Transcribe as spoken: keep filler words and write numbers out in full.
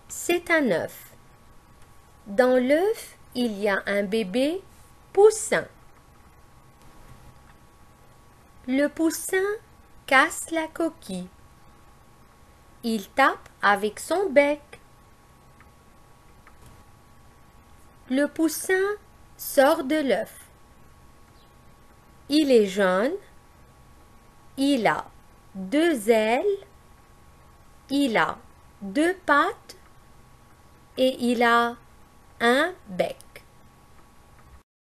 C'est un œuf. Dans l'œuf, il y a un bébé poussin. Le poussin casse la coquille. Il tape avec son bec. Le poussin sort de l'œuf. Il est jaune. Il a deux ailes. Il a deux pattes et il a un bec.